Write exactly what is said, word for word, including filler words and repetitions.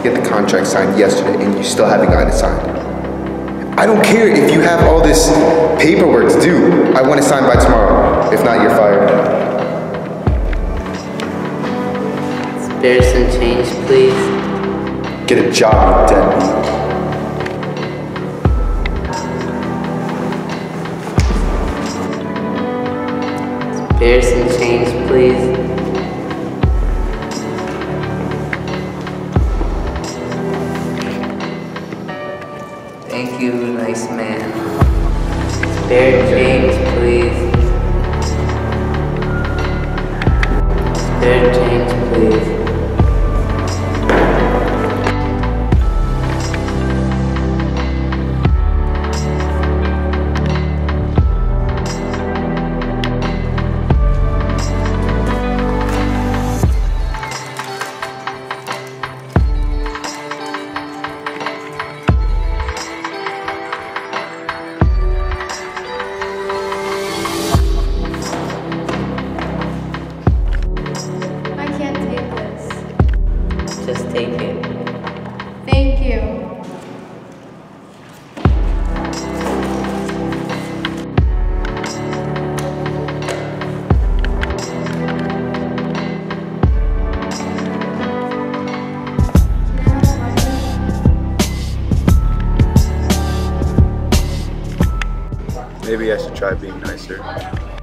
get the contract signed yesterday and you still haven't gotten it signed. I don't care if you have all this paperwork to do. I want it signed by tomorrow. If not, you're fired. Spare some change, please. Get a job, you deadbeat. Spare some change, please. Thank you, nice man. Spare change, please. Spare change, please. Just take it. Thank you. Maybe I should try being nicer.